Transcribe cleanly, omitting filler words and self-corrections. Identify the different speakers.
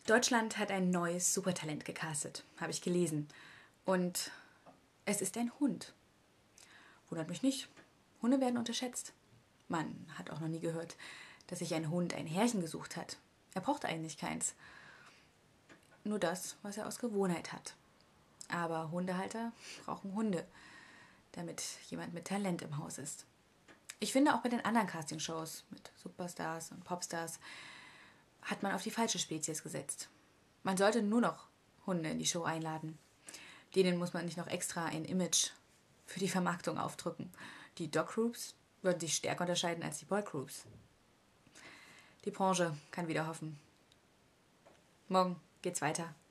Speaker 1: Deutschland hat ein neues Supertalent gecastet, habe ich gelesen. Und es ist ein Hund. Wundert mich nicht. Hunde werden unterschätzt. Man hat auch noch nie gehört, dass sich ein Hund ein Herrchen gesucht hat. Er braucht eigentlich keins. Nur das, was er aus Gewohnheit hat. Aber Hundehalter brauchen Hunde, damit jemand mit Talent im Haus ist. Ich finde, auch bei den anderen Castingshows mit Superstars und Popstars hat man auf die falsche Spezies gesetzt. Man sollte nur noch Hunde in die Show einladen. Denen muss man nicht noch extra ein Image für die Vermarktung aufdrücken. Die Dog-Groups würden sich stärker unterscheiden als die Boy-Groups. Die Branche kann wieder hoffen. Morgen geht's weiter.